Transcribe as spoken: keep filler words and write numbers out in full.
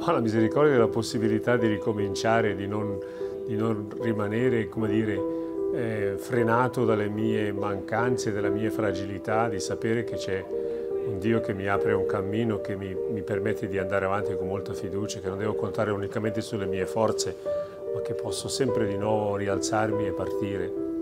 ho la misericordia della possibilità di ricominciare, di non, di non rimanere, come dire, eh, frenato dalle mie mancanze, dalle mie fragilità, di sapere che c'è un Dio che mi apre un cammino, che mi, mi permette di andare avanti con molta fiducia, che non devo contare unicamente sulle mie forze, ma che posso sempre di nuovo rialzarmi e partire.